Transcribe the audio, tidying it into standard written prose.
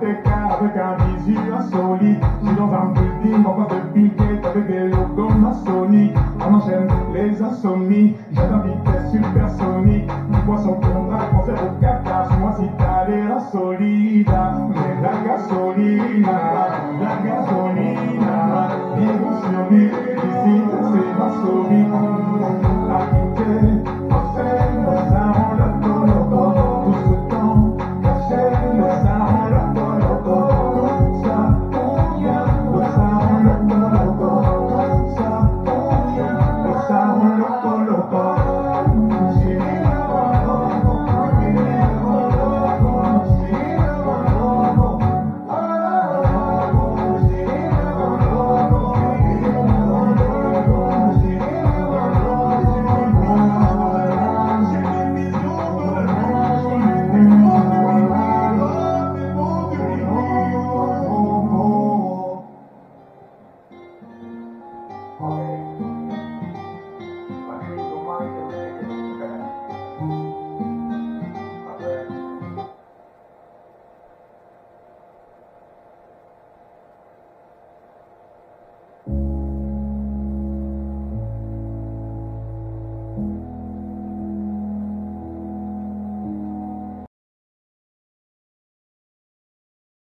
hypothécaire avec un visu insolite. Je suis dans un building, en face de piquette avec des logos maçonniques. On enchaîne les insomnies, j'ai un vitesse supersonique. Dis-moi son contrat, pensez au caca, moi si t'as l'air solide. Mais la gasolina, la gasolina, dis-moi sur lui, ici c'est ma solide.